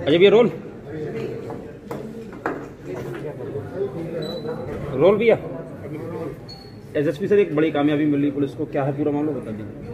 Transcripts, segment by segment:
अजय भैया रोल भैया। SSP sir, एक बड़ी कामयाबी मिली पुलिस को, क्या है पूरा मामला बता दीजिए।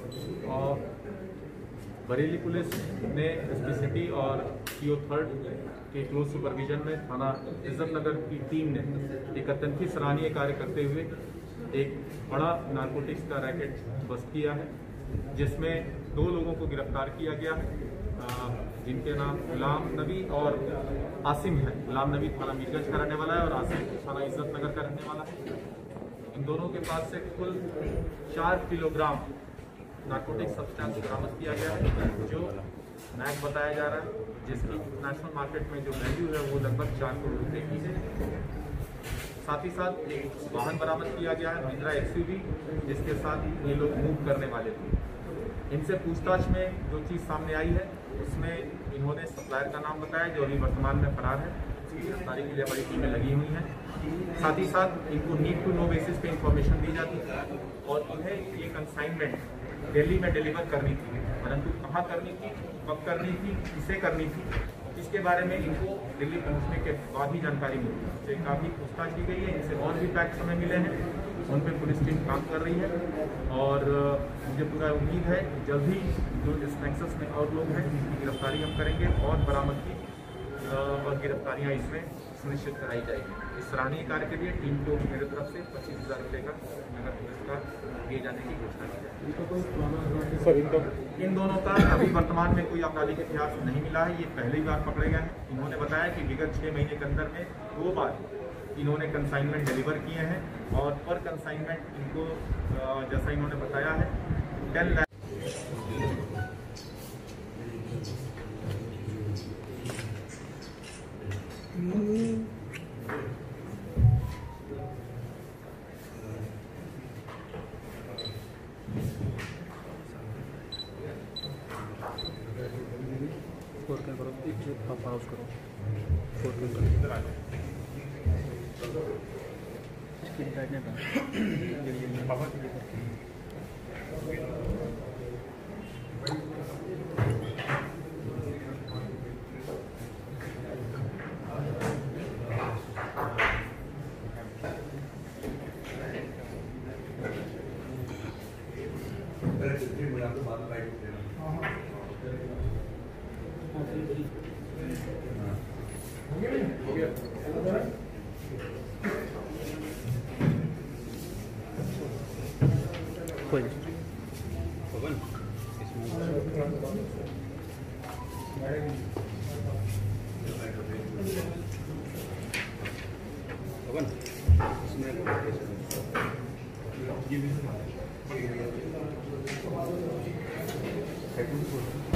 बरेली पुलिस ने एसपी सिटी और सीओ थर्ड के क्लोज सुपरविजन में थाना इज्जत नगर की टीम ने एक अत्यंत सराहनीय कार्य करते हुए एक बड़ा नारकोटिक्स का रैकेट बस्ट किया है, जिसमें 2 लोगों को गिरफ्तार किया गया है, जिनके नाम गुलाम नबी और आसिम है। गुलाम नबी थाना मीरगंज का रहने वाला है और आसिम थाना इज्जत नगर का रहने वाला है। इन दोनों के पास से कुल 4 किलोग्राम नारकोटिक सब्सटेंस बरामद किया गया है, जो नैक बताया जा रहा है, जिसकी इंटरनेशनल मार्केट में जो वैल्यू है वो लगभग 4 करोड़ रुपए की है। साथ ही साथ एक वाहन बरामद किया गया है, महिंद्रा एक्सयूवी, जिसके साथ ये लोग मूव करने वाले थे। इनसे पूछताछ में जो चीज़ सामने आई है उसमें इन्होंने सप्लायर का नाम बताया, जो अभी वर्तमान में फरार है। उसकी गिरफ्तारी के लिए बड़ी टीमें लगी हुई हैं। साथ ही साथ इनको नीड टू नो बेसिस पे इंफॉर्मेशन दी जाती है और उन्हें ये कंसाइनमेंट दिल्ली में डिलीवर करनी थी, परंतु कहाँ करनी थी, कब करनी थी, किसे करनी थी, इसके बारे में इनको दिल्ली पहुंचने के बाद ही जानकारी मिली। इनसे काफ़ी पूछताछ की गई है, इनसे और भी फैक्ट्स हमें मिले हैं, उन पर पुलिस टीम काम कर रही है और मुझे पूरा उम्मीद है कि जल्द ही जो इस नेक्सस में और लोग हैं जिनकी गिरफ्तारी हम करेंगे और बरामदगी और गिरफ्तारियाँ इसमें सुनिश्चित कराई जाएगी। इस सराहनीय कार्य के लिए टीम को मेरे तरफ से 25,000 रुपये का नगर पुरस्कार दिए जाने की घोषणा की जाए। सर, इन दोनों का अभी वर्तमान में कोई आपराधिक इतिहास नहीं मिला है, ये पहली बार पकड़े गए हैं। इन्होंने बताया कि विगत 6 महीने के अंदर में 2 बार इन्होंने कंसाइनमेंट डिलीवर किए हैं और पर कंसाइनमेंट इनको जैसा इन्होंने बताया है 10 लाख। पॉज करो, कोई पवन इसमें